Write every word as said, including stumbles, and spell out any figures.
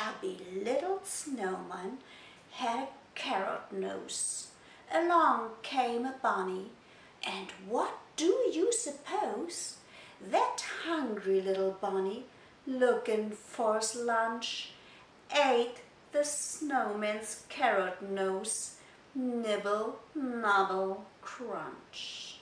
chubby little snowman had a carrot nose. Along came a bunny, and what do you suppose? That hungry little bunny, looking for his lunch, ate the snowman's carrot nose. Nibble, nobble, crunch.